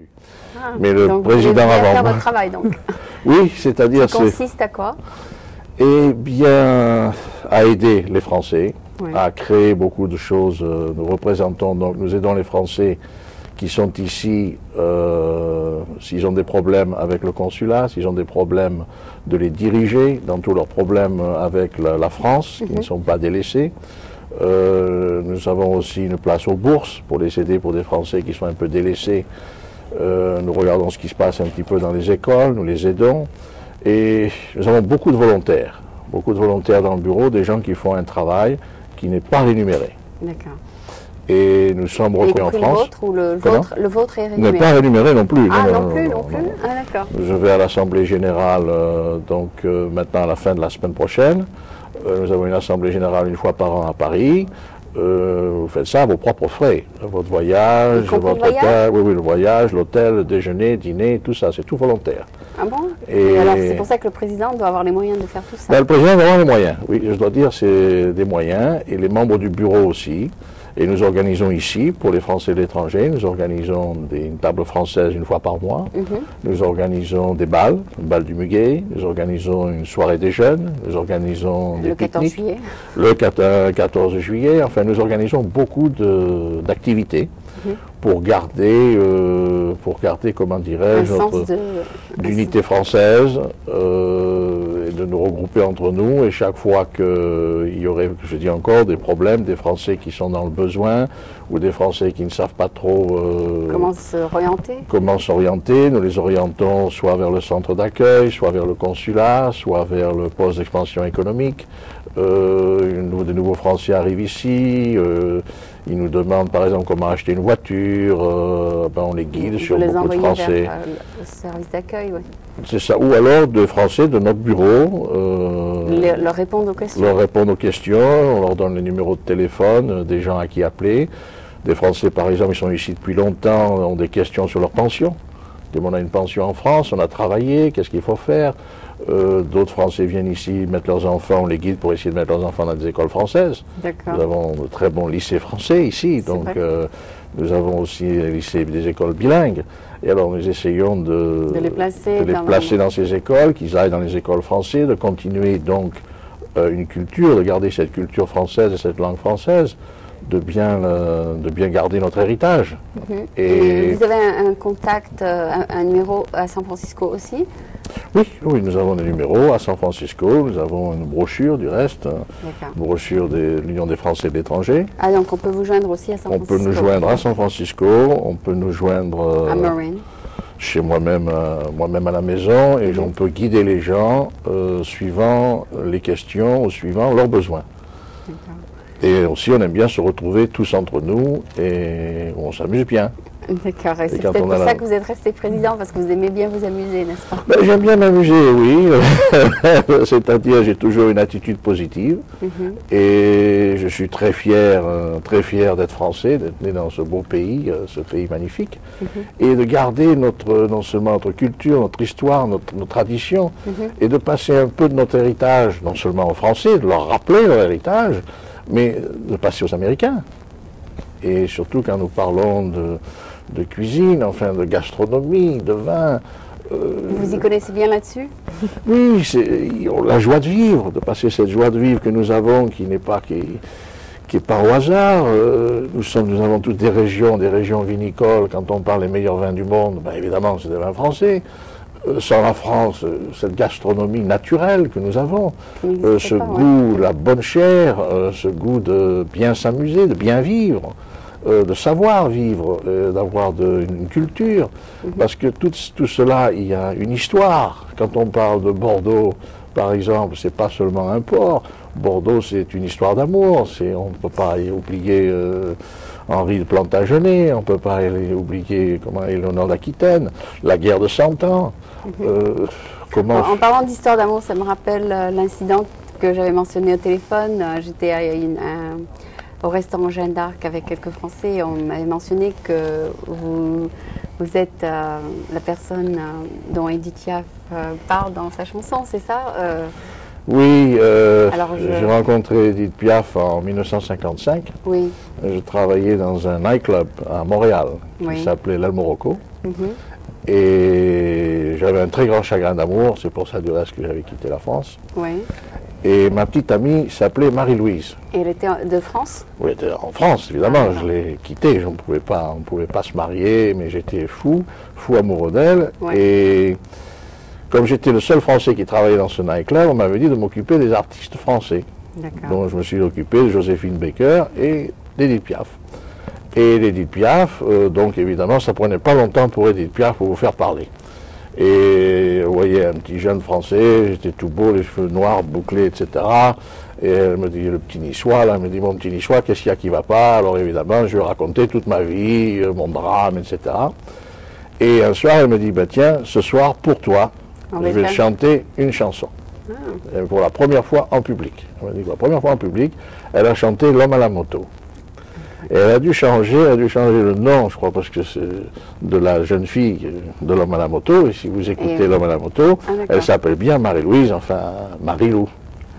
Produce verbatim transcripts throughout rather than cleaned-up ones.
Ah, mais le donc président vous avez bien avant faire moi. votre travail, donc. Oui, c'est-à-dire Ça consiste à quoi? Eh bien, à aider les Français, Oui. à créer beaucoup de choses. Nous représentons, donc nous aidons les Français qui sont ici, euh, s'ils ont des problèmes avec le consulat, s'ils ont des problèmes de les diriger dans tous leurs problèmes avec la, la France, qui Mm-hmm. ne sont pas délaissés. Euh, nous avons aussi une place aux bourses pour les aider pour des Français qui sont un peu délaissés. Euh, nous regardons ce qui se passe un petit peu dans les écoles, nous les aidons. Et nous avons beaucoup de volontaires, beaucoup de volontaires dans le bureau, des gens qui font un travail qui n'est pas rémunéré. D'accord. Et nous sommes reconnus en le France. Vôtre, ou le, Comment vôtre, le vôtre est N'est rémunéré? pas rémunéré non plus. Ah, non, non, plus, non, non, plus non. Ah, d'accord. Je vais à l'Assemblée Générale, euh, donc euh, maintenant à la fin de la semaine prochaine. Euh, nous avons une Assemblée Générale une fois par an à Paris. Euh, vous faites ça à vos propres frais. Votre voyage, Y compris votre le voyage hôtel, oui, oui, le voyage, l'hôtel, le déjeuner, dîner, tout ça, c'est tout volontaire. Ah bon? Et- Et alors, c'est pour ça que le président doit avoir les moyens de faire tout ça. Ben, le président a vraiment les moyens. Oui, je dois dire, c'est des moyens, et les membres du bureau aussi. Et nous organisons ici, pour les Français de l'étranger, nous organisons des, une table française une fois par mois. Mhm. Nous organisons des balles, une balle du muguet. Nous organisons une soirée des jeunes. Nous organisons des Le quatorze pique-niques. juillet. Le quatorze juillet. Enfin, nous organisons beaucoup de- d'activités Mhm. pour garder, euh, pour garder, comment Un dirais-je, sens notre de... d'unité française, euh, et de nous regrouper entre nous. Et chaque fois qu'il y aurait, je dis encore, des problèmes, des Français qui sont dans le besoin, ou des Français qui ne savent pas trop euh, Comment se réorienter? comment s'orienter, nous les orientons soit vers le centre d'accueil, soit vers le consulat, soit vers le poste d'expansion économique. Euh, une- des nouveaux Français arrivent ici, euh, ils nous demandent par exemple comment acheter une voiture, euh, ben, on les guide Vous sur les beaucoup de envoyez Français. vers euh, le service d'accueil, oui. C'est ça, ou alors de Français de notre bureau. euh, Le- leur répondre aux questions. leur répondre aux questions, on leur donne les numéros de téléphone, euh, des gens à qui appeler. Des Français, par exemple, ils sont ici depuis longtemps, ont des questions sur leur pension. Ils disent, on a une pension en France, on a travaillé, qu'est-ce qu'il faut faire? Euh, D'autres Français viennent ici mettre leurs enfants, on les guide pour essayer de mettre leurs enfants dans des écoles françaises. D'accord. Nous avons de très bons lycées français ici, C'est donc vrai. euh, nous avons aussi des lycées, des écoles bilingues. Et alors nous essayons de, De les placer de les dans- placer dans ces écoles, qu'ils aillent dans les écoles françaises, de continuer donc euh, une culture, de garder cette culture française et cette langue française, de bien, euh, de bien garder notre héritage. Mhm. Et Vous avez un, un contact, euh, un, un numéro à San Francisco aussi? oui, oui, nous avons des numéros à San Francisco, nous avons une brochure du reste, D'accord. une brochure de l'Union des Français de l'étranger. Ah, donc on peut vous joindre aussi à San On Francisco? peut nous joindre à San Francisco, on peut nous joindre euh, À Marin. chez moi-même, euh, moi-même à la maison, et Mhm. on peut guider les gens euh, suivant les questions ou suivant leurs besoins. D'accord. Et aussi, on aime bien se retrouver tous entre nous et on s'amuse bien. D'accord. Et c'est quand peut-être on a pour la- ça que vous êtes resté président, parce que vous aimez bien vous amuser, n'est-ce pas? Ben, j'aime bien m'amuser, oui. C'est-à-dire, j'ai toujours une attitude positive. Mhm. Et je suis très fier, euh, très fier d'être français, d'être né dans ce beau pays, euh, ce pays magnifique, Mhm. et de garder notre, non seulement notre culture, notre histoire, notre, nos traditions, Mhm. et de passer un peu de notre héritage, non seulement aux Français, de leur rappeler leur héritage, mais de passer aux Américains. Et surtout quand nous parlons de, de cuisine, enfin de gastronomie, de vin. euh, Vous y connaissez bien là-dessus? oui, c'est la joie de vivre, de passer cette joie de vivre que nous avons, qui n'est pas qui, qui est pas au hasard. Euh, nous sommes, nous avons toutes des régions, des régions vinicoles. Quand on parle des meilleurs vins du monde, ben évidemment, c'est des vins français. Euh, sans la France, euh, cette gastronomie naturelle que nous avons, Qui n'existe euh, ce pas, ouais. goût, la bonne chair, euh, ce goût de bien s'amuser, de bien vivre, euh, de savoir vivre, euh, d'avoir de- une culture. Mhm. Parce que tout, tout cela, il y a une histoire. Quand on parle de Bordeaux, par exemple, c'est pas seulement un port. Bordeaux, c'est une histoire d'amour. C'est, on ne peut pas y oublier euh, Henri de Plantagenet, on ne peut pas y oublier comment Éléonore d'Aquitaine, la guerre de Cent Ans. Euh, comment En, en parlant d'histoire d'amour, ça me rappelle euh, l'incident que j'avais mentionné au téléphone. Euh, J'étais à une- un- au restaurant Jeanne d'Arc avec quelques Français et on m'avait mentionné que vous, vous êtes euh, la personne euh, dont Edith Piaf euh, parle dans sa chanson, c'est ça? Euh, Oui, euh, je... j'ai rencontré Edith Piaf en mille neuf cent cinquante-cinq. Oui. Je travaillais dans un nightclub à Montréal qui oui. s'appelait l'El Morocco. Mm-hmm. Et j'avais un très grand chagrin d'amour, c'est pour ça du reste que j'avais quitté la France. Oui. Et ma petite amie s'appelait Marie-Louise. Et elle était de France? Oui, elle était en France, évidemment. Ah, je l'ai quittée, je ne pouvais pas, on ne pouvait pas se marier, mais j'étais fou, fou amoureux d'elle. Ouais. Et comme j'étais le seul Français qui travaillait dans ce nightclub, on m'avait dit de m'occuper des artistes français. Donc je me suis occupé de Joséphine Baker et d'Edith Piaf. Et d'Edith Piaf, euh, donc évidemment, ça prenait pas longtemps pour Edith Piaf pour vous faire parler. Et vous voyez, un petit jeune Français, j'étais tout beau, les cheveux noirs, bouclés, et cetera. Et elle me dit, le petit niçois, là, elle me dit, mon petit niçois, qu'est-ce qu'il y a qui va pas? Alors évidemment, je lui ai raconté toute ma vie, mon drame, et cetera. Et un soir, elle me dit, bah, tiens, ce soir, pour toi, je vais chanter une chanson. Ah. Pour la première fois en public. Elle m'a dit, pour la première fois en public, elle a chanté L'homme à la moto. Et elle a dû changer, elle a dû changer le nom, je crois, parce que c'est de la jeune fille de L'homme à la moto. Et si vous écoutez et... L'homme à la moto, ah, elle s'appelle bien Marie-Louise, enfin Marie-Lou. Ah,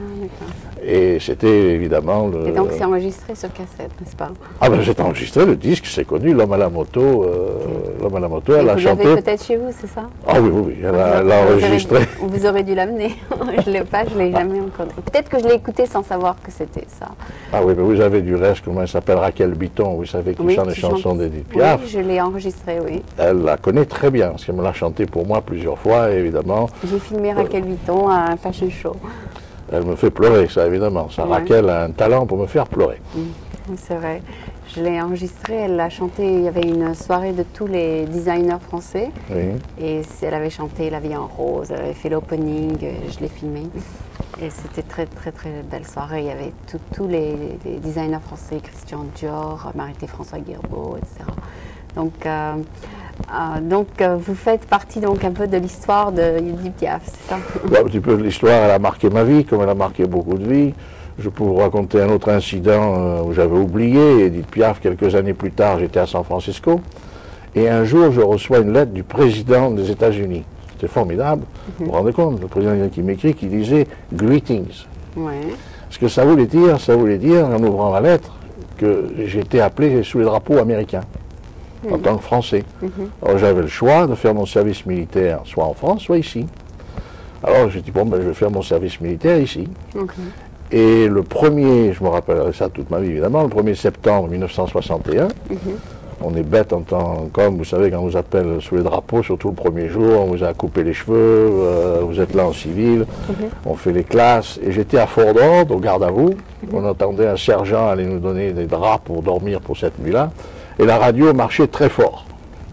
et c'était évidemment le... Et donc c'est enregistré sur cassette, n'est-ce pas? Ah ben c'est enregistré, le disque, c'est connu, L'homme à la moto. Euh, okay. L'homme à la moto, et elle a chanté... Vous l'avez peut-être chez vous, c'est ça? Ah oui, oui, oui, elle a, elle a enregistré. Vous, aurez, vous aurez dû l'amener, je ne l'ai pas, je ne l'ai jamais encore... Peut-être que je l'ai écouté sans savoir que c'était ça. Ah oui, mais vous avez du reste, comment elle s'appelle, Raquel Bitton, vous savez, qui oui, chante les chansons d'Edith Piaf. Oui, je l'ai enregistré, oui. Elle la connaît très bien, parce qu'elle me l'a chanté pour moi plusieurs fois, évidemment. J'ai filmé Raquel euh... Bitton à un fashion show. Elle me fait pleurer, ça, évidemment. Ça, ouais. Raquel a un talent pour me faire pleurer. Mmh, c'est vrai. Je l'ai enregistrée, elle l'a chanté, il y avait une soirée de tous les designers français. Oui. Et elle avait chanté La vie en rose, elle avait fait l'opening, je l'ai filmé. Et c'était très, très, très belle soirée. Il y avait tous les, les designers français, Christian Dior, Marité-François Guilbeault, et cetera. Donc, euh, euh, donc euh, vous faites partie donc un peu de l'histoire de Edith Piaf, c'est ça? Ouais, un petit peu de l'histoire, elle a marqué ma vie, comme elle a marqué beaucoup de vies. Je peux vous raconter un autre incident euh, où j'avais oublié. Edith Piaf, quelques années plus tard, j'étais à San Francisco. Et un jour, je reçois une lettre du président des États-Unis. C'était formidable. Mm-hmm. Vous vous rendez compte, le président qui m'écrit, qui disait « Greetings ouais. ». Ce que ça voulait dire, ça voulait dire, en ouvrant la lettre, que j'étais appelé sous les drapeaux américains. Mmh. En tant que Français. Mmh. Alors j'avais le choix de faire mon service militaire soit en France, soit ici. Alors j'ai dit, bon, ben, je vais faire mon service militaire ici. Okay. Et le premier, je me rappellerai ça toute ma vie évidemment, le premier septembre mille neuf cent soixante et un, mmh. on est bête en tant, comme vous savez, quand on vous appelle sous les drapeaux, surtout le premier jour, on vous a coupé les cheveux, euh, vous êtes là en civil, mmh. on fait les classes, et j'étais à Fort-Ord, au garde à vous, mmh. on entendait un sergent aller nous donner des draps pour dormir pour cette nuit-là. Et la radio marchait très fort.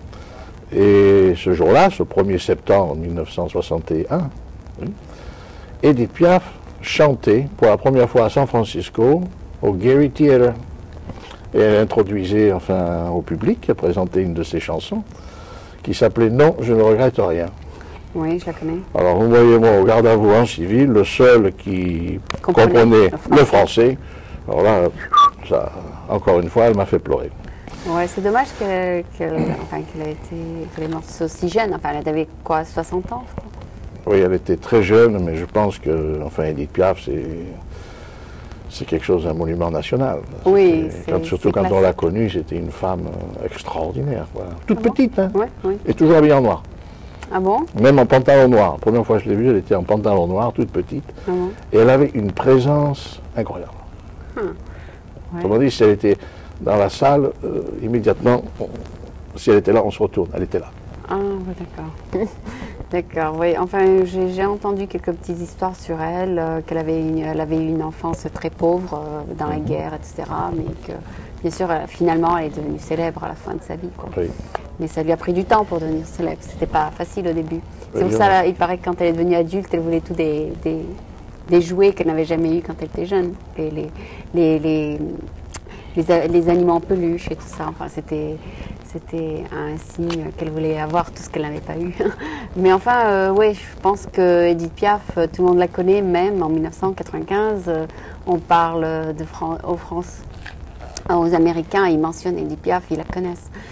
Et ce jour-là, ce premier septembre mille neuf cent soixante et un, oui, Edith Piaf chantait pour la première fois à San Francisco au Gary Theater. Et elle introduisait enfin au public, elle présentait une de ses chansons qui s'appelait « Non, je ne regrette rien ». Oui, je la connais. Alors vous voyez, moi, au garde à vous en civil, le seul qui comprenait, comprenait le, français. le français. Alors là, ça, encore une fois, elle m'a fait pleurer. Ouais, c'est dommage qu'elle qu'elle, enfin, qu'elle ait été qu'elle est morte aussi jeune. Enfin, elle avait quoi, soixante ans, je crois. Oui, elle était très jeune, mais je pense que, enfin, Edith Piaf, c'est c'est quelque chose d'un monument national. Oui, quand, surtout quand classique. On l'a connue, c'était une femme extraordinaire, voilà. Toute ah petite, bon hein, ouais, oui. Et toujours habillée en noir. Ah bon? Même en pantalon noir. La première fois que je l'ai vue, elle était en pantalon noir, toute petite, ah bon? Et elle avait une présence incroyable. Hum. Ouais. Comment dire, si elle était dans la salle, euh, immédiatement, on, si elle était là, on se retourne, elle était là. Ah, ouais, d'accord. D'accord, oui. Enfin, j'ai entendu quelques petites histoires sur elle, euh, qu'elle avait, elle avait eu une enfance très pauvre euh, dans la mm-hmm. guerre, et cetera. Mais que, bien sûr, euh, finalement, elle est devenue célèbre à la fin de sa vie, quoi. Oui. Mais ça lui a pris du temps pour devenir célèbre. C'était pas facile au début. C'est pour ça, là, il paraît que quand elle est devenue adulte, elle voulait tous des, des, des jouets qu'elle n'avait jamais eu quand elle était jeune. Et les, les, les, les, les animaux en peluche et tout ça. Enfin, c'était... C'était un signe qu'elle voulait avoir tout ce qu'elle n'avait pas eu. Mais enfin, euh, oui, je pense que Edith Piaf, tout le monde la connaît, même en mille neuf cent quatre-vingt-quinze, euh, on parle de Fran aux France, aux Américains, ils mentionnent Edith Piaf, ils la connaissent.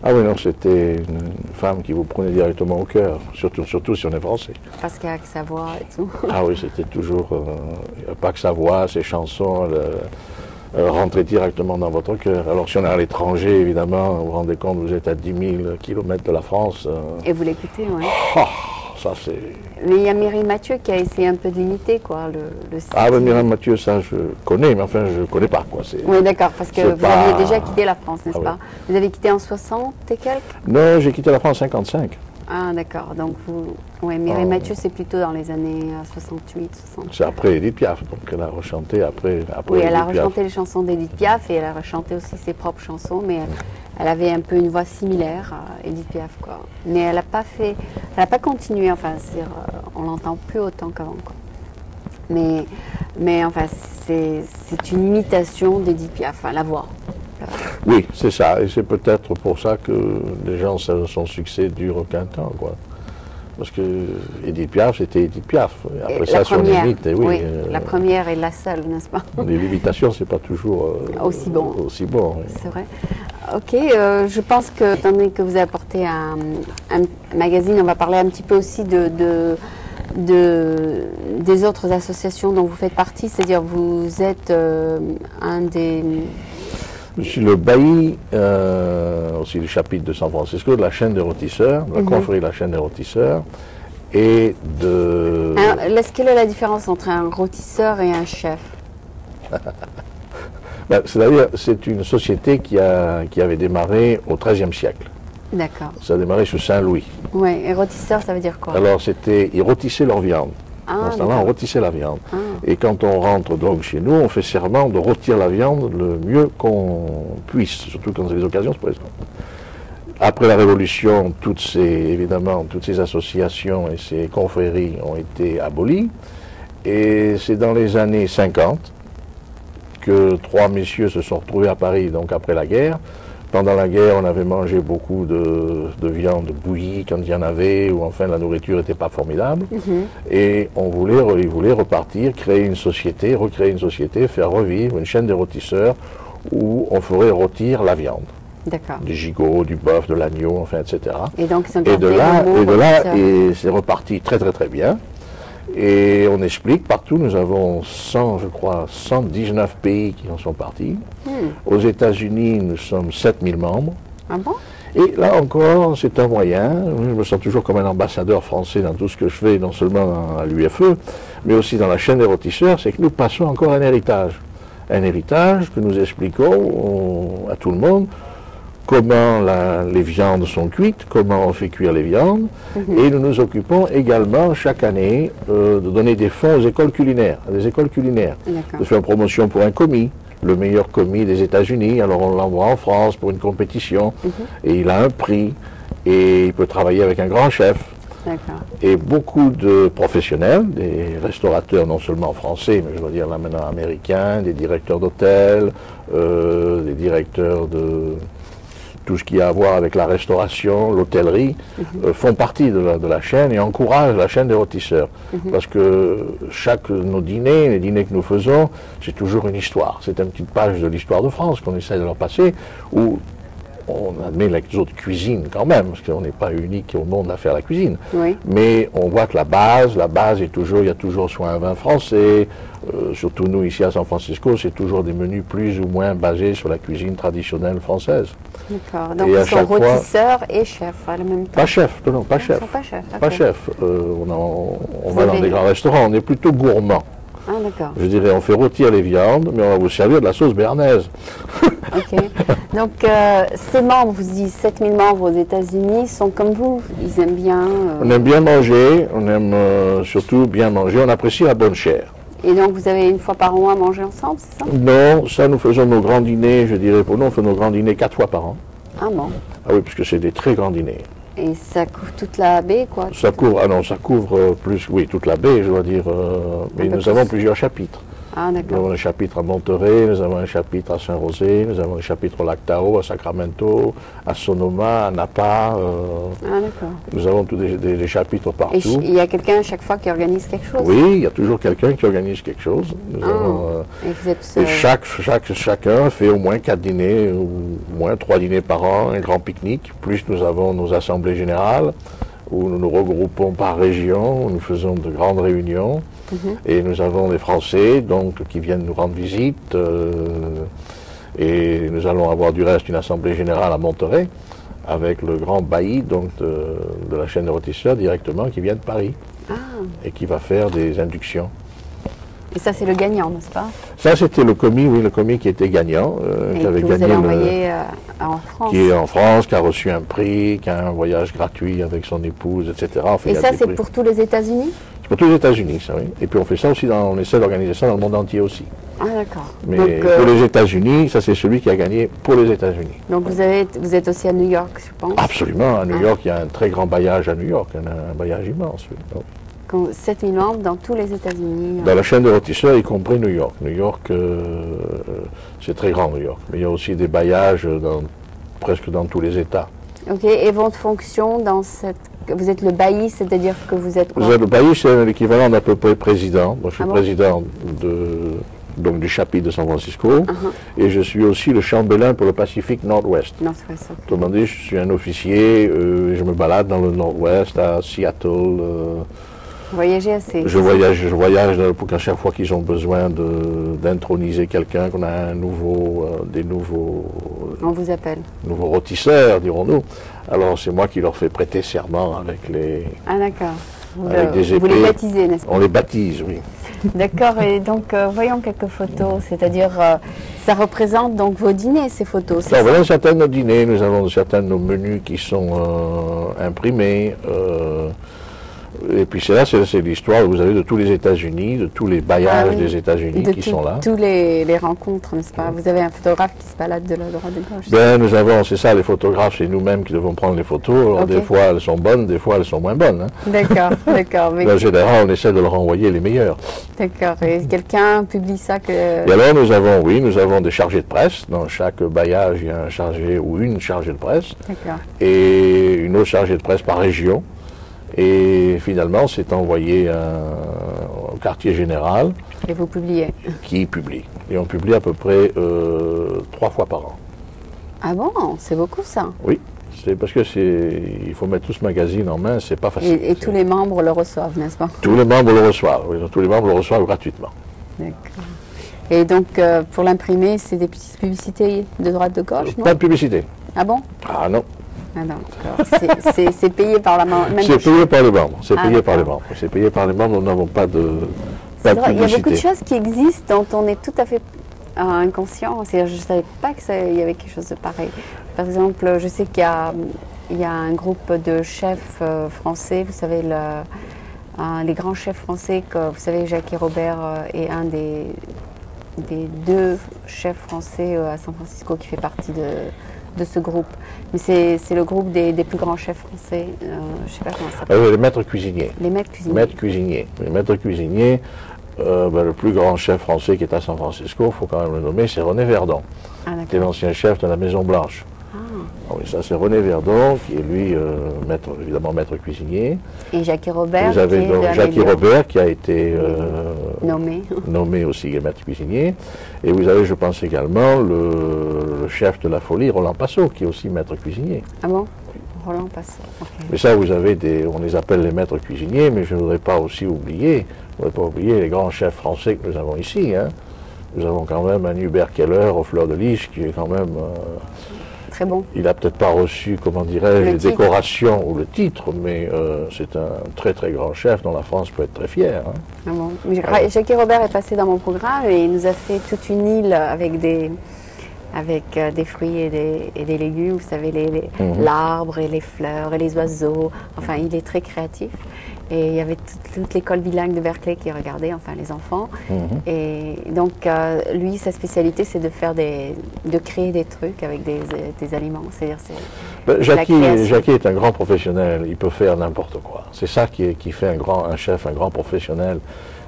Ah oui, non, c'était une femme qui vous prenait directement au cœur, surtout, surtout si on est français. Parce qu'il y a que sa voix et tout. Ah oui, c'était toujours, euh, pas que sa voix, ses chansons, le, euh, rentraient directement dans votre cœur. Alors si on est à l'étranger, évidemment, vous vous rendez compte, vous êtes à dix mille kilomètres de la France. Euh, et vous l'écoutez, oui. Oh, ça c'est... Mais il y a Mireille Mathieu qui a essayé un peu d'imiter, quoi, le, le style. Ah oui, Mireille Mathieu, ça je connais, mais enfin je ne connais pas, quoi. Oui, d'accord, parce que vous pas... aviez déjà quitté la France, n'est-ce ah, pas? oui. Vous avez quitté en soixante et quelques? Non, j'ai quitté la France en cinquante-cinq. Ah d'accord, donc vous... Oui, Mireille oh. Mathieu, c'est plutôt dans les années soixante-huit, soixante. C'est après Edith Piaf, donc elle a rechanté après, après Oui, elle a Edith Piaf. rechanté les chansons d'Edith Piaf et elle a rechanté aussi ses propres chansons, mais elle, elle avait un peu une voix similaire à Edith Piaf, quoi. Mais elle n'a pas fait... Elle n'a pas continué, enfin, c'est, euh, on l'entend plus autant qu'avant, quoi. Mais, mais enfin, c'est c'est une imitation d'Edith Piaf, enfin, la voix. Oui, c'est ça, et c'est peut-être pour ça que les gens, son succès dure qu'un temps, quoi. Parce que Edith Piaf, c'était Edith Piaf. Après et ça, si on imite, oui. oui euh, la première et la seule, n'est-ce pas? L'imitation, c'est pas toujours euh, aussi bon. Aussi bon oui. C'est vrai. Ok, euh, je pense que, étant donné que vous avez apporté un, un magazine, on va parler un petit peu aussi de, de, de des autres associations dont vous faites partie, c'est-à-dire vous êtes euh, un des... Je suis le bailli, euh, aussi du chapitre de San Francisco, de la chaîne des rôtisseurs, de la mm-hmm. confrérie de la chaîne des rôtisseurs, et de... Est-ce quelle est la différence entre un rôtisseur et un chef? ben, c'est-à-dire, c'est une société qui, a, qui avait démarré au treizième siècle. D'accord. Ça a démarré sous Saint-Louis. Oui, et rôtisseur, ça veut dire quoi? Alors, c'était, ils rôtissaient leur viande. Ah, dans ce temps-là, on rôtissait la viande. Ah. Et quand on rentre donc chez nous, on fait serment de rôtir la viande le mieux qu'on puisse, surtout quand c'est des occasions spéciales. Après la Révolution, toutes ces, évidemment, toutes ces associations et ces confréries ont été abolies. Et c'est dans les années cinquante que trois messieurs se sont retrouvés à Paris, donc après la guerre. Pendant la guerre, on avait mangé beaucoup de, de viande bouillie quand il y en avait, ou enfin la nourriture n'était pas formidable. Mm-hmm. Et on voulait, ils voulaient repartir, créer une société, recréer une société, faire revivre une chaîne de rôtisseurs où on ferait rôtir la viande. D'accord. Du gigot, du bœuf, de l'agneau, enfin, et cetera. Et donc, ils ont et de là, et de là, et c'est reparti très très très bien. Et on explique, partout, nous avons cent, je crois, cent dix-neuf pays qui en sont partis. Hmm. Aux États-Unis, nous sommes sept mille membres. Ah bon? Et là encore, c'est un moyen. Je me sens toujours comme un ambassadeur français dans tout ce que je fais, non seulement à l'U F E, mais aussi dans la chaîne des rôtisseurs, c'est que nous passons encore un héritage. Un héritage que nous expliquons au, à tout le monde comment la, les viandes sont cuites, comment on fait cuire les viandes, mm-hmm. et nous nous occupons également chaque année euh, de donner des fonds aux écoles culinaires, à des écoles culinaires, de faire une promotion pour un commis, le meilleur commis des États-Unis, alors on l'envoie en France pour une compétition, mm-hmm. et il a un prix, et il peut travailler avec un grand chef. Et beaucoup de professionnels, des restaurateurs non seulement français, mais je veux dire là maintenant américains, des directeurs d'hôtels, euh, des directeurs de tout ce qui a à voir avec la restauration, l'hôtellerie, mm-hmm. euh, font partie de la, de la chaîne et encouragent la chaîne des rôtisseurs. Mm-hmm. Parce que chaque nos dîners, les dîners que nous faisons, c'est toujours une histoire. C'est une petite page de l'histoire de France qu'on essaie de leur passer, où on admet les autres cuisines quand même, parce qu'on n'est pas unique au monde à faire la cuisine. Oui. Mais on voit que la base, la base est toujours, il y a toujours soit un vin français, euh, surtout nous ici à San Francisco, c'est toujours des menus plus ou moins basés sur la cuisine traditionnelle française. D'accord, donc et ils sont rôtisseurs fois, et chefs à la même temps. Pas chef, non, pas chef. Pas chef, okay. Pas chef. Euh, on, on, on va dans des grands restaurants, on est plutôt gourmand. Ah, d'accord. Je dirais, on fait rôtir les viandes, mais on va vous servir de la sauce béarnaise. Ok. Donc, euh, ces membres, vous dites sept mille membres aux États-Unis, sont comme vous. Ils aiment bien. Euh... On aime bien manger, on aime euh, surtout bien manger, on apprécie la bonne chair. Et donc, vous avez une fois par mois à manger ensemble, c'est ça? Non, ça, nous faisons nos grands dîners, je dirais, pour nous, on fait nos grands dîners quatre fois par an. Ah bon? Ah oui, parce que c'est des très grands dîners. Et ça couvre toute la baie, quoi? Ça couvre, ah non, ça couvre plus, oui, toute la baie, je dois dire, euh, mais nous avons plusieurs chapitres. Ah, Nous d'accord. avons un chapitre à Monterrey, nous avons un chapitre à Saint-Rosé, nous avons un chapitre au Lac Tahoe, à Sacramento, à Sonoma, à Napa. euh, Ah, d'accord. nous avons tous des, des- des chapitres Et partout. ch- il y a quelqu'un à chaque fois qui organise quelque chose? Oui, il y a toujours quelqu'un qui organise quelque chose. Nous Ah. avons, euh, Et vous êtes, et euh, chaque, chaque, chacun fait au moins quatre dîners, ou au moins trois dîners par an, un grand pique-nique. Plus nous avons nos assemblées générales, où nous nous regroupons par région, où nous faisons de grandes réunions. Mhm. Et nous avons des Français donc, qui viennent nous rendre visite. euh, et nous allons avoir du reste une assemblée générale à Monterrey, avec le grand bailli donc, de, de la chaîne de rôtisseurs directement, qui vient de Paris, Ah, et qui va faire des inductions. et ça c'est le gagnant, n'est-ce pas? Ça, c'était le commis, oui, le commis qui était gagnant, euh, Et qui avait que vous gagné allez le, envoyer euh, en France. qui est en France, qui a reçu un prix, qui a un voyage gratuit avec son épouse, et cetera. Enfin, Et il y a ça des c'est prix. pour tous les États-Unis? C'est pour tous les États-Unis, ça, oui. Et puis on fait ça aussi, dans, on essaie d'organiser ça dans le monde entier aussi. Ah, d'accord. Mais Donc, euh, pour les États-Unis, ça c'est celui qui a gagné pour les États-Unis. donc vous, avez, vous êtes aussi à New York, je pense. Absolument, à New Ah. York, il y a un très grand bailliage à New York, un, un bailliage immense. Oui. Donc, Quand- sept mille membres dans tous les États-Unis. dans la chaîne de rôtisseurs, y compris New York. New York, euh, c'est très grand, New York. Mais il y a aussi des baillages dans, presque dans tous les États. Ok, et votre fonction dans cette... Vous êtes le bailli, c'est-à-dire que vous êtes quoi? Vous êtes le bailli, c'est l'équivalent d'à peu près président. Moi, je suis Ah bon? président de, donc, du chapitre de San Francisco. Uh-huh. Et je suis aussi le chambellan pour le Pacifique Nord-Ouest. Non, c'est pas ça. Autrement dit, je suis un officier, euh, je me balade dans le Nord-Ouest, à Seattle. euh, Vous voyagez assez. je voyage, je voyage euh, pour qu'à chaque fois qu'ils ont besoin de- d'introniser quelqu'un, qu'on a un nouveau, euh, des nouveaux, On vous appelle. nouveaux rôtisseurs, dirons-nous. Alors c'est moi qui leur fais prêter serment avec les... Ah, d'accord. Vous, Avec le- des vous les épées. baptisez, n'est-ce pas? On les baptise, oui. D'accord, et donc euh, voyons quelques photos, c'est-à-dire euh, ça représente donc vos dîners, ces photos, c'est Alors, ça? voilà certains de nos dîners, nous avons certains de nos menus qui sont euh, imprimés. euh, et puis c'est là, c'est c'est l'histoire, vous avez de tous les États-Unis, de tous les baillages Ah oui. des États-Unis De qui tout- sont là. tous les, les rencontres, n'est-ce pas? Vous avez un photographe qui se balade de la droite de gauche. Ben, nous avons, c'est ça, les photographes, c'est nous-mêmes qui devons prendre les photos. Alors, Ok. des fois, elles sont bonnes, des fois, elles sont moins bonnes. Hein. D'accord, d'accord, mais- En général, on essaie de leur envoyer les meilleurs. d'accord. Et quelqu'un publie ça que... Et alors, nous avons, oui, nous avons des chargés de presse. Dans chaque bailliage, il y a un chargé ou une chargée de presse. D'accord. Et une autre chargée de presse par région. Et finalement, c'est envoyé à- au quartier général Et vous publiez. qui publie. Et on publie à peu près euh, trois fois par an. Ah bon? C'est beaucoup ça. Oui, c'est parce que c'est, il faut mettre tout ce magazine en main, c'est pas facile. Et, et tous les membres le reçoivent, n'est-ce pas? Tous les membres le reçoivent, oui, tous les membres le reçoivent gratuitement. D'accord. Et donc, euh, pour l'imprimer, c'est des petites publicités de droite, de gauche, non? Pas de publicité. Ah bon? Ah non, Ah non, d'accord. C'est- C'est c'est payé par la main. même c'est payé par les membres. C'est Ah, payé par les d'accord. membres. C'est payé par les membres, nous n'avons pas de, pas C'est de drôle, il y a beaucoup de publicité. choses qui existent dont on est tout à fait euh, inconscient. C'est-à-dire, je ne savais pas qu'il y avait quelque chose de pareil. Par exemple, je sais qu'il y a, il y a un groupe de chefs euh, français, vous savez, le, un- les grands chefs français, que, vous savez, Jacques et Robert euh, est un des, des deux chefs français euh, à San Francisco qui fait partie de, de ce groupe. Mais c'est c'est le groupe des, des plus grands chefs français. Euh, je ne sais pas comment ça s'appelle. Ah oui, les maîtres cuisiniers. Les maîtres cuisiniers. Maître cuisinier. Les maîtres cuisiniers, euh, ben, le plus grand chef français qui est à San Francisco, il faut quand même le nommer, c'est René Verdon, Ah, qui est d'accord. l'ancien chef de la Maison Blanche. Ah. Ah oui, ça c'est René Verdon, qui est lui, euh, maître, évidemment maître cuisinier. Et Jacques et Robert, Vous avez qui est donc de la Jacques Maison Robert, qui a été euh, nommé. nommé aussi maître cuisinier. Et vous avez, je pense également, le, le chef de la folie, Roland Passot, qui est aussi maître cuisinier. Ah bon? Roland Passot. ok. Mais ça, vous avez des, on les appelle les maîtres cuisiniers, mais je ne voudrais pas aussi oublier, je ne voudrais pas oublier les grands chefs français que nous avons ici. Hein. Nous avons quand même un Hubert Keller aux Fleurs de Lys, qui est quand même, euh, Très bon. il n'a peut-être pas reçu, comment dirais-je, Le les titre. décorations ou le titre, mais euh, c'est un très très grand chef dont la France peut être très fière. Hein. Ah bon. Mais Ra- Jacques et Robert est passé dans mon programme et il nous a fait toute une île avec des, avec euh, des fruits et des, et des légumes. Vous savez, les- les- Mhm. l'arbre et les fleurs et les oiseaux. Enfin, il est très créatif. Et il y avait toute, toute l'école bilingue de Berkeley qui regardait, enfin les enfants. Mhm. Et donc, euh, lui, sa spécialité, c'est de faire des, de créer des trucs avec des, des aliments. C'est-à-dire, c'est Ben, la Jackie, création. Jackie est un grand professionnel, il peut faire n'importe quoi. C'est ça qui, est- qui fait un, grand, un chef, un grand professionnel.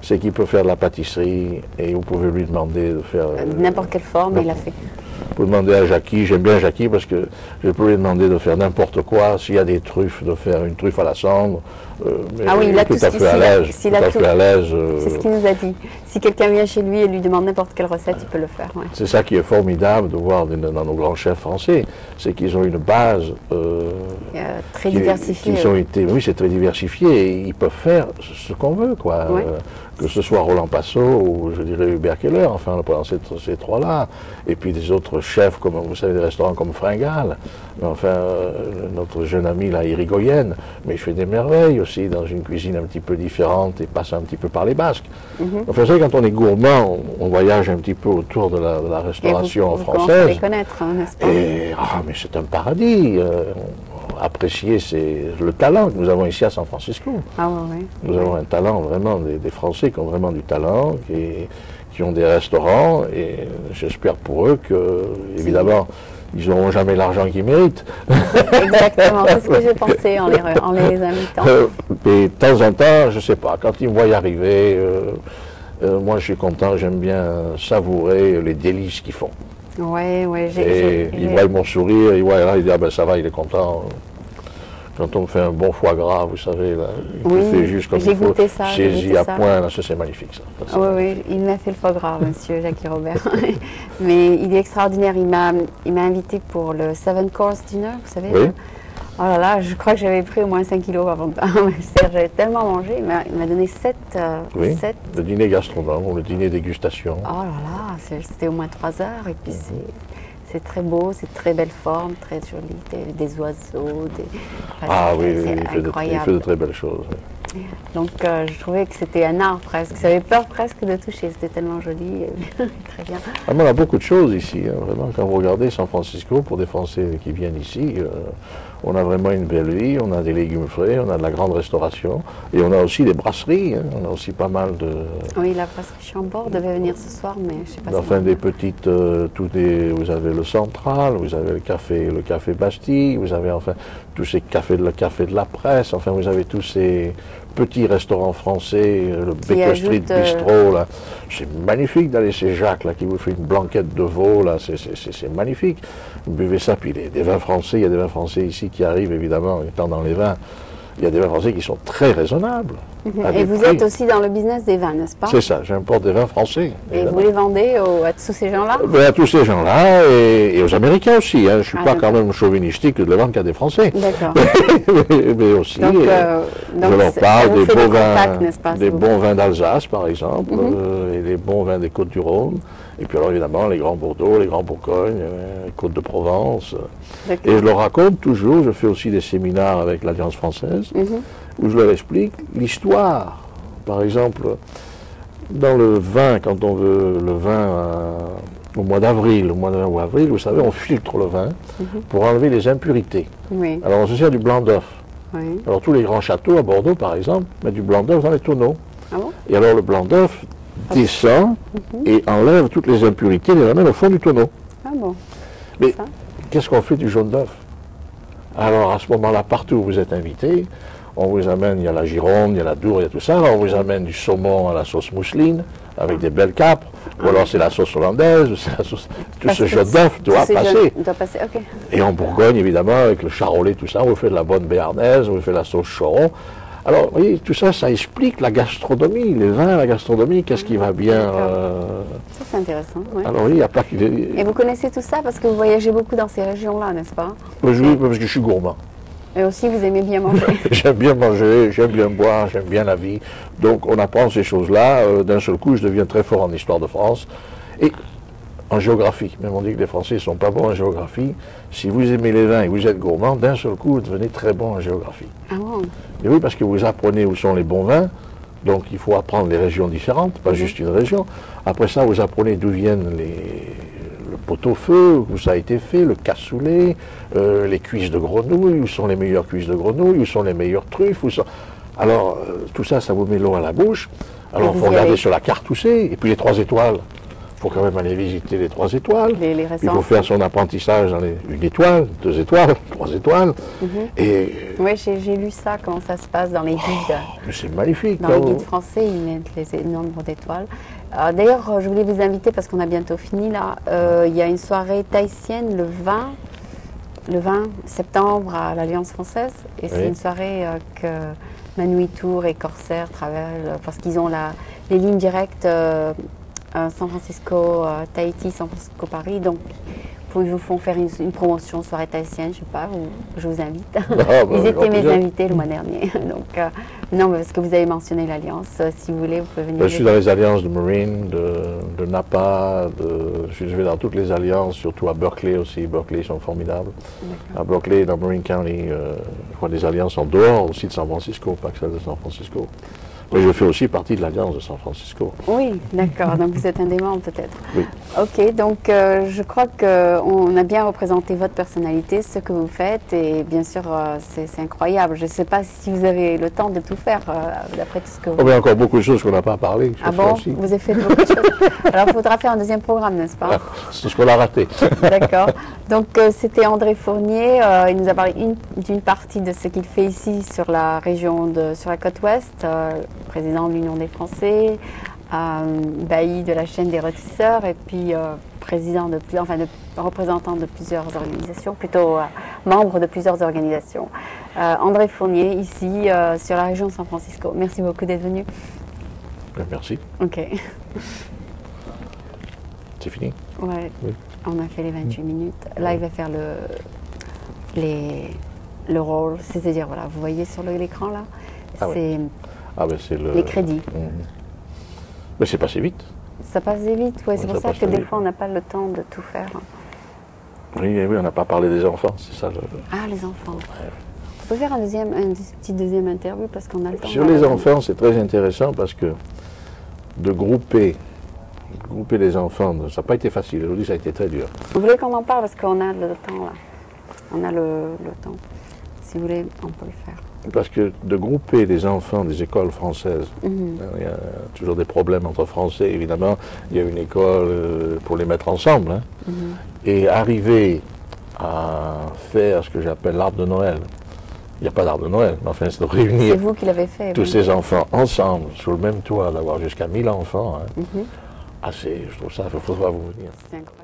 c'est qu'il peut faire de la pâtisserie et vous pouvez lui demander de faire... Euh, N'importe quelle forme, il a fait. Vous pouvez demander à Jackie, j'aime bien Jackie parce que je peux lui demander de faire n'importe quoi, s'il y a des truffes, de faire une truffe à la cendre, euh, mais Ah oui, il a tout tout à ce fait à l'aise, tout à fait à l'aise. euh, C'est ce qu'il nous a dit. Si quelqu'un vient chez lui et lui demande n'importe quelle recette, il peut le faire. Ouais. C'est ça qui est formidable de voir dans dans nos grands chefs français, c'est qu'ils ont une base euh, Euh, très qui- diversifié. qui ont été, oui, c'est très diversifié et ils peuvent faire ce qu'on veut, quoi. Ouais. Euh, que ce soit Roland Passot ou je dirais Hubert Keller, enfin, pendant ces, ces trois-là, et puis des autres chefs, comme vous savez, des restaurants comme Fringale, mais enfin, euh, notre jeune ami là, Irigoyen, mais il fait des merveilles aussi dans une cuisine un petit peu différente et passe un petit peu par les Basques. Mhm. Enfin, vous savez, quand on est gourmand, on, on voyage un petit peu autour de la, de la Et restauration vous, vous commencez à française. les connaître, hein, n'est-ce pas? Et, ah, mais c'est un paradis. euh, apprécier c'est le talent que nous avons ici à San Francisco. Ah ouais, ouais. Nous avons un talent vraiment, des, des Français qui ont vraiment du talent, qui, qui ont des restaurants, et j'espère pour eux que, évidemment, ils n'auront jamais l'argent qu'ils méritent. Exactement, c'est ce que j'ai pensé en les, re- en les invitant. Euh, et de temps en temps, je ne sais pas, quand ils me voient arriver, euh, euh, moi je suis content, j'aime bien savourer les délices qu'ils font. Ouais, ouais, j'ai. Et j'ai- il j'ai- voit mon sourire, il voit là, il dit ah ben ça va, il est content. Quand on me fait un bon foie gras, vous savez, là, il Oui, fait juste comme j'ai il faut, goûté ça, j'ai saisi goûté à ça. point, là, ça c'est magnifique ça. Ça, c'est Oui, magnifique. oui, il m'a fait le foie gras, monsieur Jackie Robert. Mais il est extraordinaire. Il m'a, il m'a invité pour le Seven Course Dinner, vous savez. Oui. là. Oh là là, je crois que j'avais pris au moins cinq kilos avant de. C'est-à-dire, j'avais tellement mangé. Il m'a, il m'a donné sept. Oui, sept. le dîner gastronome ou le dîner dégustation. Oh là là, c'est- c'était au moins trois heures. Et puis c'est. C'est très beau, c'est très belle forme, très joli, des, des oiseaux, des... enfin, Ah c'est- oui, c'est oui, il fait, de, il incroyable. fait de très belles choses. oui. Donc euh, je trouvais que c'était un art presque. J'avais peur presque de toucher, c'était tellement joli. Très bien. Ah, mais on a beaucoup de choses ici, hein, vraiment. Quand vous regardez San Francisco, pour des Français qui viennent ici, euh, on a vraiment une belle vie, on a des légumes frais, on a de la grande restauration, et on a aussi des brasseries, hein, on a aussi pas mal de... Oui, la brasserie Chambord devait venir ce soir, mais je ne sais pas si... Enfin, des petites, euh, tous des, vous avez le Central, vous avez le café, le café Bastille, vous avez enfin tous ces cafés, le café de la presse, enfin vous avez tous ces petits restaurants français, euh, le Qui Baker Street ajoutent, euh, Bistro, là, c'est magnifique d'aller chez Jacques, là, qui vous fait une blanquette de veau, là, c'est- c'est c'est- c'est magnifique. Vous buvez ça, puis des, des vins français, il y a des vins français ici qui arrivent, évidemment, étant dans les vins, il y a des vins français qui sont très raisonnables. à Et des vous prix. êtes aussi dans le business des vins, n'est-ce pas? C'est ça, j'importe des vins français. Et évidemment. vous les vendez aux- à tous ces gens-là? Ben, à tous ces gens-là et, et aux Américains aussi. Hein. Je ne suis Ah, pas d'accord. quand même chauvinistique de les vendre qu'à des Français. D'accord. mais, mais aussi, Donc, euh, euh, donc je leur ça- parle ça vous des fait beaux des vins, contacts, n'est-ce pas, des ça vous- bons vins d'Alsace, par exemple, Mhm. euh, et les bons vins des Côtes-du-Rhône. Et puis alors, évidemment, les grands Bordeaux, les grands Bourgogne, euh, les Côtes-de-Provence. D'accord. Et je leur raconte toujours, je fais aussi des séminaires avec l'Alliance française, Mhm. où je leur explique l'histoire. Par exemple, dans le vin, quand on veut le vin euh, au mois d'avril, au mois de ou avril, vous savez, on filtre le vin Mhm. pour enlever les impuretés. Oui, Alors on se sert du blanc d'œuf. oui. Alors tous les grands châteaux à Bordeaux, par exemple, mettent du blanc d'œuf dans les tonneaux. Ah bon? Et alors le blanc d'œuf descend Mhm. et enlève toutes les impuretés et les ramène au fond du tonneau. Ah bon? Mais Ça. qu'est-ce qu'on fait du jaune d'œuf? Alors à ce moment-là, partout où vous êtes invité, on vous amène, il y a la Gironde, il y a la Dour, il y a tout ça, alors on vous amène du saumon à la sauce mousseline, avec des belles capres, ou alors c'est la sauce hollandaise, ou c'est la sauce... Tout Parce ce que jaune d'œuf tous doit ces passer. jeunes- doit passer, ok. Et en Bourgogne, évidemment, avec le charolais, tout ça, on vous fait de la bonne béarnaise, on vous fait la sauce choron. Alors, vous voyez, tout ça, ça explique la gastronomie, les vins, la gastronomie, qu'est-ce qui va bien... D'accord. euh, Ça c'est intéressant, oui. Alors, oui, il n'y a pas qu'il Et vous connaissez tout ça parce que vous voyagez beaucoup dans ces régions-là, n'est-ce pas? Oui, parce que je suis gourmand. Et aussi vous aimez bien manger. J'aime bien manger, j'aime bien boire, j'aime bien la vie. Donc on apprend ces choses-là. Euh, D'un seul coup, je deviens très fort en histoire de France et en géographie. Même on dit que les Français ne sont pas bons en géographie. Si vous aimez les vins et vous êtes gourmand, d'un seul coup, vous devenez très bon en géographie. Ah bon? Et oui, parce que vous apprenez où sont les bons vins. Donc il faut apprendre les régions différentes, pas juste une région. Après ça, vous apprenez d'où viennent les... le pot-au-feu, où ça a été fait, le cassoulet, euh, les cuisses de grenouille, où sont les meilleures cuisses de grenouille, où sont les meilleures truffes. Où sont... Alors, euh, tout ça, ça vous met l'eau à la bouche. Alors, Et il vous faut y regarder allez. sur la carte où c'est. Et puis les trois étoiles. faut quand même aller visiter les trois étoiles. Les, les Il restaurants. faut faire son apprentissage dans les une étoile, deux étoiles, trois étoiles. Mhm. Et Oui, j'ai j'ai lu ça, comment ça se passe dans les guides. mais c'est magnifique. Dans les quand- guides français, ils mettent les é- nombres d'étoiles. Euh, D'ailleurs, euh, je voulais vous inviter, parce qu'on a bientôt fini là, euh, il y a une soirée tahitienne le vingt, le vingt septembre à l'Alliance française. Et c'est Oui. une soirée euh, que Manui Tour et Corsair travaillent euh, parce qu'ils ont la, les lignes directes euh, euh, San Francisco, euh, Tahiti, San Francisco, Paris. Donc, ils vous font faire une, une promotion soirée tahitienne, je sais pas, ou je vous invite. Ah, bah, Ils avec étaient mes plaisir. invités le mois dernier. Donc, euh, non, mais parce que vous avez mentionné l'Alliance. euh, si vous voulez, vous pouvez venir. Ben, je suis dans les alliances de Marine, de, de Napa, de, je, je vais dans toutes les alliances, surtout à Berkeley aussi. Berkeley, ils sont formidables. À Berkeley, dans Marin County, euh, je vois des alliances en dehors aussi de San Francisco, pas que celle de San Francisco. Mais je fais aussi partie de l'alliance de San Francisco. Oui, d'accord. Donc vous êtes un des membres peut-être. Oui. Ok, donc euh, je crois qu'on a bien représenté votre personnalité, ce que vous faites, et bien sûr euh, c'est c'est incroyable. Je ne sais pas si vous avez le temps de tout faire euh, d'après tout ce que vous. Oh, mais il y a encore beaucoup de choses qu'on n'a pas parlé. que je Ah fais bon, aussi. vous avez fait beaucoup de choses. Alors il faudra faire un deuxième programme, n'est-ce pas? Ah, c'est ce qu'on a raté. D'accord. Donc euh, c'était André Fournier. euh, il nous a parlé une- d'une partie de ce qu'il fait ici sur la région de, sur la côte ouest, euh, président de l'Union des Français, euh, bailli de la chaîne des rôtisseurs et puis euh, président de plus, enfin de, représentant de plusieurs organisations, plutôt euh, membre de plusieurs organisations. Euh, André Fournier ici euh, sur la région de San Francisco. Merci beaucoup d'être venu. Ben, merci. Ok. C'est fini. Ouais. Oui. On a fait les vingt-huit minutes. Là, il va faire le, les, le rôle, c'est-à-dire, voilà, vous voyez sur le- l'écran là, Ah ouais. c'est Ah ben c'est le. les crédits. Mhm. Mais c'est passé vite. Ça passe vite, ouais, c'est Oui, pour ça ça passe que des vite. fois, on n'a pas le temps de tout faire. Oui, oui, on n'a pas parlé des enfants, c'est ça. Le... Ah, les enfants. On peut faire un deuxième, une petite deuxième interview parce qu'on a le temps. Sur là. les enfants, c'est très intéressant parce que de grouper, grouper les enfants, ça n'a pas été facile. Aujourd'hui, ça a été très dur. Vous voulez qu'on en parle parce qu'on a le temps là. On a le, le temps. Si vous voulez, on peut le faire. Parce que de grouper les enfants des écoles françaises, Mhm. hein, il y a toujours des problèmes entre Français, évidemment. Il y a une école euh, pour les mettre ensemble. Hein. Mhm. Et arriver à faire ce que j'appelle l'arbre de Noël. Il n'y a pas d'arbre de Noël, mais enfin, c'est de C'est réunir vous qui l'avez fait. tous oui. ces enfants ensemble, sous le même toit, d'avoir jusqu'à mille enfants. Hein. Mhm. Ah, c'est- je trouve ça, il faudra vous venir. C'est incroyable.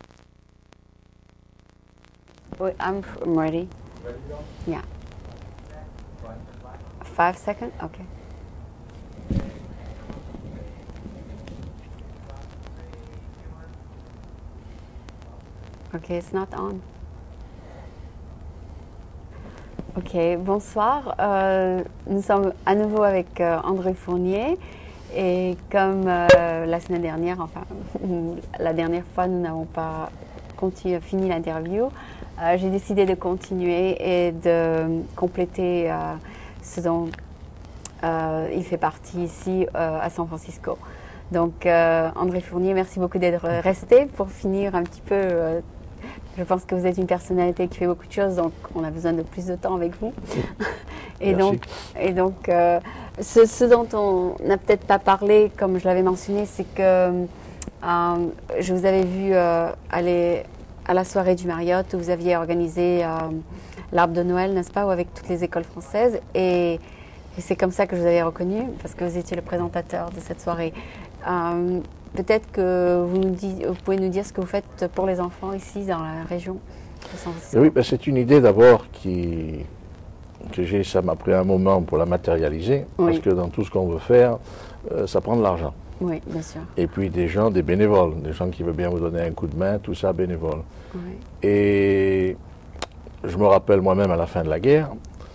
Wait, I'm, I'm ready. Yeah. five seconds? Okay. Okay, it's not on. Ok, bonsoir. Euh, nous sommes à nouveau avec euh, André Fournier. Et comme euh, la semaine dernière, enfin, la dernière fois, nous n'avons pas continu, fini l'interview, euh, j'ai décidé de continuer et de compléter euh, ce dont euh, il fait partie ici euh, à San Francisco. Donc, euh, André Fournier, merci beaucoup d'être resté pour finir un petit peu. Euh, je pense que vous êtes une personnalité qui fait beaucoup de choses, donc on a besoin de plus de temps avec vous. et, donc, et donc, euh, ce, ce dont on n'a peut-être pas parlé, comme je l'avais mentionné, c'est que euh, je vous avais vu euh, aller à la soirée du Marriott où vous aviez organisé euh, l'arbre de Noël, n'est-ce pas, ou avec toutes les écoles françaises. Et, et c'est comme ça que je vous avais reconnu, parce que vous étiez le présentateur de cette soirée. Euh, Peut-être que vous, nous dites, vous pouvez nous dire ce que vous faites pour les enfants ici dans la région de San Francisco. Oui, ben c'est une idée d'abord qui, que j'ai, ça m'a pris un moment pour la matérialiser, oui. Parce que dans tout ce qu'on veut faire, euh, ça prend de l'argent. Oui, bien sûr. Et puis des gens, des bénévoles, des gens qui veulent bien vous donner un coup de main, tout ça bénévole. Oui. Et je me rappelle moi-même à la fin de la guerre,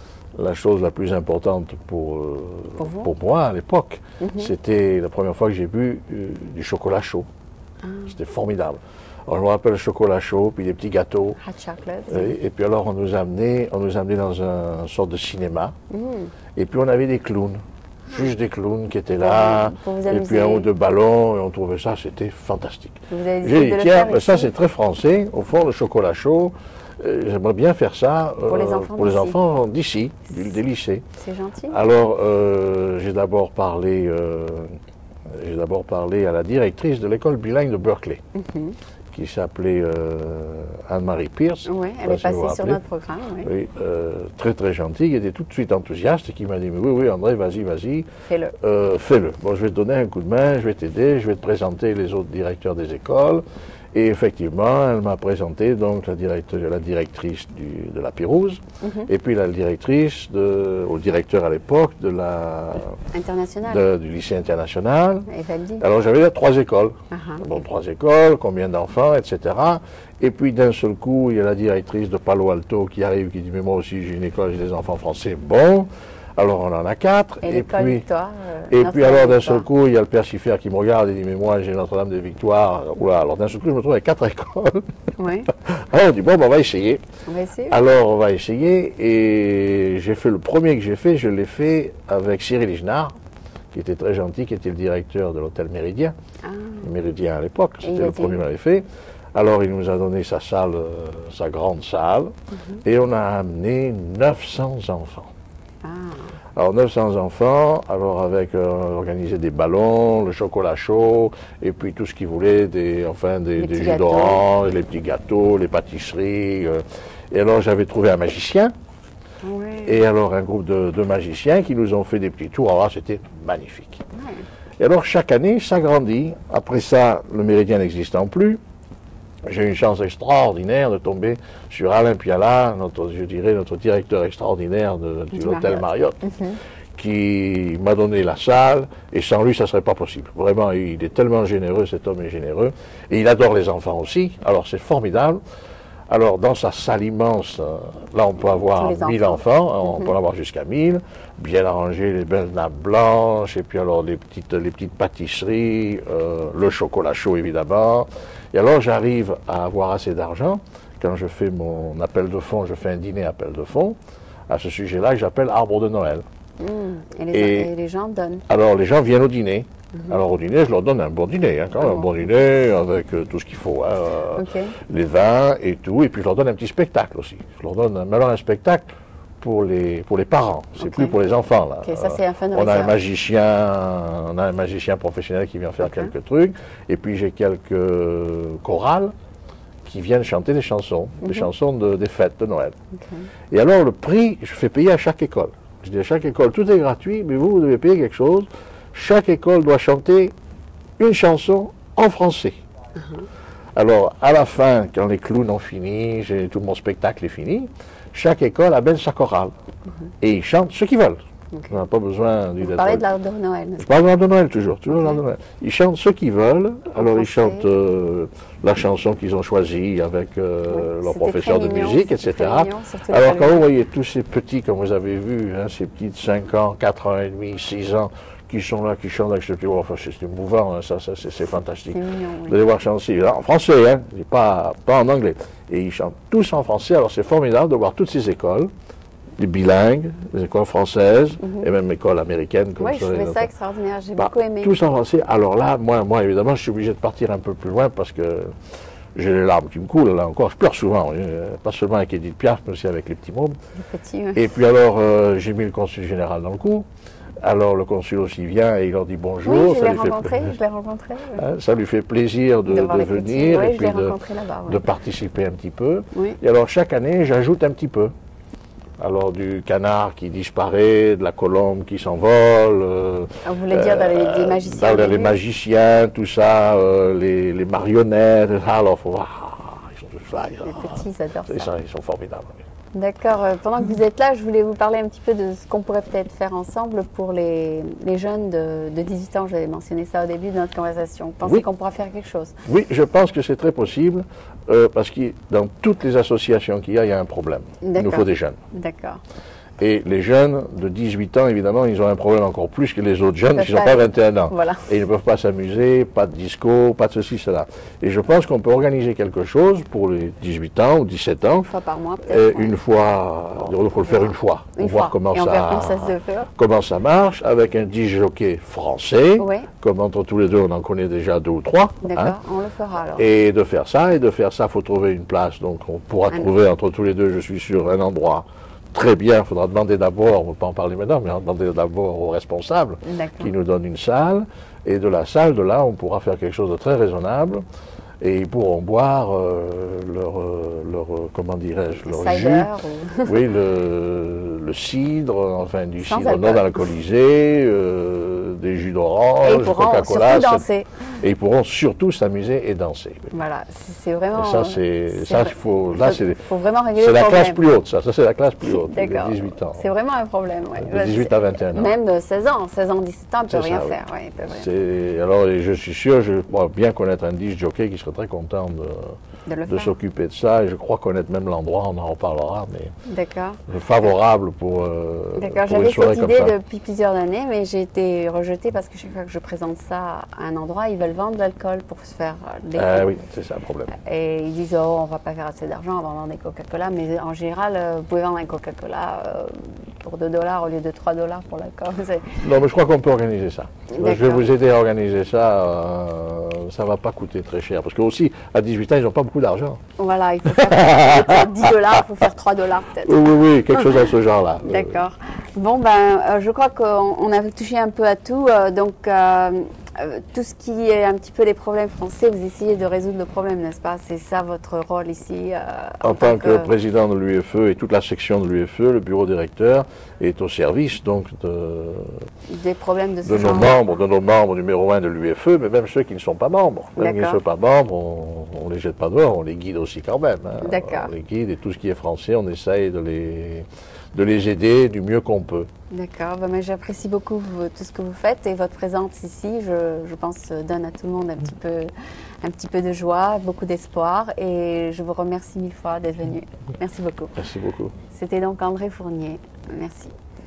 la chose la plus importante pour, euh, pour, pour moi à l'époque, mm-hmm. C'était la première fois que j'ai bu euh, du chocolat chaud. Ah. C'était formidable. Alors, je me rappelle le chocolat chaud, puis des petits gâteaux. Hot chocolate. Et, et puis alors on nous a amenés, on nous a amenés dans un, une sorte de cinéma. Mm. Et puis on avait des clowns, juste des clowns qui étaient là. Pour vous et puis un ou deux ballons, et on trouvait ça, c'était fantastique. J'ai dit, tiens, ben ça c'est très français, au fond, le chocolat chaud. Euh, J'aimerais bien faire ça euh, pour les enfants pour les enfants d'ici, des lycées. C'est gentil. Alors, euh, j'ai d'abord parlé, euh, j'ai d'abord parlé à la directrice de l'école bilingue de Berkeley, mm-hmm. qui s'appelait euh, Anne-Marie Pierce. Oui, elle est passée sur notre programme. Oui, oui euh, très très gentille, qui était tout de suite enthousiaste et qui m'a dit, mais oui, oui, André, vas-y, vas-y. Fais-le. Euh, Fais-le. Bon, je vais te donner un coup de main, je vais t'aider, je vais te présenter les autres directeurs des écoles. Et effectivement, elle m'a présenté donc la, la directrice du, de la Pérouse, mm-hmm. et puis la directrice, de, au directeur à l'époque, de la international. De, du lycée international. Evaldi. Alors j'avais trois écoles, uh-huh. bon, trois écoles, combien d'enfants, et cetera. Et puis d'un seul coup, il y a la directrice de Palo Alto qui arrive, qui dit, mais moi aussi j'ai une école, j'ai des enfants français, bon. Alors on en a quatre. Et, et puis, Victoire, euh, et puis alors d'un seul coup, il y a le père Siffert qui me regarde et dit, mais moi j'ai Notre-Dame de Victoire. Oula, alors d'un seul coup, je me trouve avec quatre écoles. Oui. Alors on dit, bon, ben, on va essayer. On va essayer. Alors on va essayer. Et j'ai fait le premier que j'ai fait, je l'ai fait avec Cyril Igenard, qui était très gentil, qui était le directeur de l'hôtel Méridien. Ah. Méridien à l'époque, c'était le premier que j'avais fait. Alors il nous a donné sa salle, euh, sa grande salle, mm-hmm. et on a amené neuf cents enfants. Ah. Alors neuf cents enfants, alors avec euh, organiser des ballons, le chocolat chaud, et puis tout ce qu'ils voulaient, des, enfin des, des jus d'orange, les petits gâteaux, les pâtisseries. Euh, et alors j'avais trouvé un magicien, oui. Et alors un groupe de, de magiciens qui nous ont fait des petits tours. Alors c'était magnifique. Oui. Et alors chaque année, ça grandit. Après ça, le Méridien n'existant plus. J'ai eu une chance extraordinaire de tomber sur Alain Piala, notre, je dirais notre directeur extraordinaire de, de l'hôtel Marriott, mm-hmm. qui m'a donné la salle, et sans lui, ça ne serait pas possible. Vraiment, il est tellement généreux, cet homme est généreux, et il adore les enfants aussi, alors c'est formidable. Alors, dans sa salle immense, là, on peut avoir mille enfants, enfants on mm-hmm. peut en avoir jusqu'à mille, bien arrangés, les belles nappes blanches, et puis alors les petites, les petites pâtisseries, euh, le chocolat chaud, évidemment. Et alors, j'arrive à avoir assez d'argent. Quand je fais mon appel de fonds, je fais un dîner appel de fonds, à ce sujet-là, que j'appelle Arbre de Noël. Mmh. Et, les, et, et les gens donnent. Alors, les gens viennent au dîner. Mmh. Alors, au dîner, je leur donne un bon dîner, hein, quand même, oh. un bon dîner avec euh, tout ce qu'il faut, hein, okay. les vins et tout. Et puis, je leur donne un petit spectacle aussi. Je leur donne un, alors un spectacle pour les, pour les parents. C'est okay. plus pour les enfants, là. Okay, ça, c'est un on a un magicien, on a un magicien professionnel qui vient faire okay. quelques trucs. Et puis, j'ai quelques chorales qui viennent chanter des chansons, mm-hmm. des chansons de, des fêtes de Noël. Okay. Et alors, le prix, je fais payer à chaque école. Je dis à chaque école, tout est gratuit, mais vous, vous devez payer quelque chose. Chaque école doit chanter une chanson en français. Uh-huh. Alors, à la fin, quand les clowns ont fini, j'ai, tout mon spectacle est fini, chaque école amène sa chorale. Uh-huh. Et ils chantent ce qu'ils veulent. Okay. On n'a pas besoin du Vous parlez de l'art de Noël. Je parle de l'art de Noël toujours, toujours okay. l'art de Noël. Ils chantent ce qu'ils veulent, alors ils chantent euh, la chanson qu'ils ont choisie avec euh, oui, leur professeur de mignon, musique, et cetera. Mignon, alors quand vous voyez tous ces petits, comme vous avez vu, hein, ces petits de cinq ans, quatre ans et demi, six ans, qui sont là, qui chantent avec ce petit groupe, enfin, c'est émouvant, hein, ça, ça c'est fantastique. Mignon, oui. De les voir chanter en français, hein, pas, pas en anglais. Et ils chantent tous en français, alors c'est formidable de voir toutes ces écoles, les bilingues, les écoles françaises, mm-hmm. et même écoles américaines. Comme oui, je trouvais ça extraordinaire, j'ai bah, beaucoup aimé. Tous en français, alors là, moi, moi évidemment, je suis obligé de partir un peu plus loin parce que j'ai les larmes qui me coulent, là encore, je pleure souvent, oui, pas seulement avec Edith Piaf, mais aussi avec les petits mômes. Les petits, oui. Et puis alors, euh, j'ai mis le consul général dans le coup. Alors le consul aussi vient et il leur dit bonjour. Oui, je ça l'ai lui rencontré, fait... je l'ai rencontré. Oui. Hein, ça lui fait plaisir de, de, de venir oui, et puis de, oui. de participer un petit peu. Oui. Et alors chaque année, j'ajoute un petit peu. Alors du canard qui disparaît, de la colombe qui s'envole. Euh, Vous voulez euh, dire dans les, les magiciens Dans les magiciens, tout ça, euh, les, les marionnettes. Alors, faut, ah, ils sont tous là. Les petits, ils adorent ça. ça. Ils sont formidables. D'accord. Pendant que vous êtes là, je voulais vous parler un petit peu de ce qu'on pourrait peut-être faire ensemble pour les, les jeunes de, de dix-huit ans. J'avais mentionné ça au début de notre conversation. Vous pensez oui. qu'on pourra faire quelque chose? Oui, je pense que c'est très possible euh, parce que dans toutes les associations qu'il y a, il y a un problème. Il nous faut des jeunes. D'accord. Et les jeunes de dix-huit ans, évidemment, ils ont un problème encore plus que les autres jeunes qui n'ont pas vingt et un ans. Voilà. Et ils ne peuvent pas s'amuser, pas de disco, pas de ceci, cela. Et je pense qu'on peut organiser quelque chose pour les dix-huit ans ou dix-sept ans. Une fois par mois, peut-être. Une fois, il faut le faire une fois. Une pour fois. voir comment, et ça, on ça, se fait. comment ça marche, avec un disjockey français. Oui. Comme entre tous les deux, on en connaît déjà deux ou trois. D'accord, hein. on le fera alors. Et de faire ça, et de faire ça, il faut trouver une place. Donc on pourra un trouver entre tous les deux, je suis sûr, un endroit. Très bien, il faudra demander d'abord, on ne peut pas en parler maintenant, mais demander d'abord aux responsables qui nous donnent une salle. Et de la salle, de là, on pourra faire quelque chose de très raisonnable. Et ils pourront boire euh, leur, euh, leur, comment dirais-je, leur cider, jus. Ou... oui, le, le cidre, enfin du Sans cidre alcool. non alcoolisé, euh, des jus d'orange, Coca-Cola. Et ils pourront surtout s'amuser et danser. Oui. Voilà, c'est vraiment... Et ça, c'est... Ça, faut, là, c'est... faut vraiment régler C'est le la problème. classe plus haute, ça. Ça, c'est la classe plus haute. D'accord. dix-huit ans. C'est vraiment un problème, oui. De dix-huit à vingt et un ans. Même de seize ans. seize ans, dix-sept ans, ils ne peuvent rien ça, faire. Oui. Oui, c'est... Alors, je suis sûr, je crois bien connaître un disc jockey qui serait très content de, de, de s'occuper de ça. Et je crois connaître même l'endroit, on en reparlera, mais D'accord. favorable pour, euh, D'accord, j'avais cette idée depuis plusieurs années, mais j'ai été rejetée parce que chaque fois que je présente ça à un endroit, ils veulent vendre de l'alcool pour se faire des Ah oui, c'est ça le problème. Et ils disent, oh, on va pas faire assez d'argent, on va vendre des Coca-Cola, mais en général, euh, vous pouvez vendre un Coca-Cola euh, pour deux dollars au lieu de trois dollars pour l'alcool. Non, mais je crois qu'on peut organiser ça. Je vais vous aider à organiser ça, euh, ça ne va pas coûter très cher. Parce que aussi, à dix-huit ans, ils n'ont pas beaucoup d'argent. Voilà, il faut faire dix dollars, il faut faire trois dollars peut-être. Oui, oui, oui, quelque chose dans ce genre-là. D'accord. Bon, ben, euh, je crois qu'on a touché un peu à tout. Euh, donc, euh, euh, tout ce qui est un petit peu les problèmes français, vous essayez de résoudre le problème, n'est-ce pas? C'est ça votre rôle ici euh, En, en tant, tant que, que président de l'U F E et toute la section de l'U F E, le bureau directeur est au service donc de, des problèmes de, ce de genre. nos membres, de nos membres numéro un de l'U F E, mais même ceux qui ne sont pas membres. Même qui ne sont pas membres, on ne les jette pas dehors, on les guide aussi quand même. Hein. D'accord. On les guide et tout ce qui est français, on essaye de les, de les aider du mieux qu'on peut. D'accord, ben, j'apprécie beaucoup vous, tout ce que vous faites et votre présence ici, je, je pense, donne à tout le monde un petit peu, un petit peu de joie, beaucoup d'espoir et je vous remercie mille fois d'être venu. Merci beaucoup. Merci beaucoup. C'était donc André Fournier. Merci.